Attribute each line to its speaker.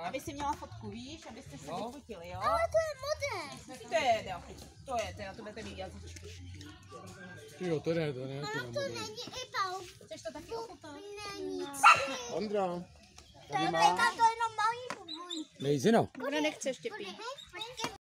Speaker 1: Aby si měla fotku, víš, abyste se vyfotili, jo?
Speaker 2: Ale to je modré.
Speaker 1: To je, na to budete mít jazyčky.
Speaker 3: Jo, to ne.
Speaker 2: To není i pau.
Speaker 1: Chceš to taky ochutnat?
Speaker 2: Není.
Speaker 3: Ondra.
Speaker 2: To je jenom malý podvůj.
Speaker 3: Nejzino.
Speaker 1: Ona nechce ještě pít.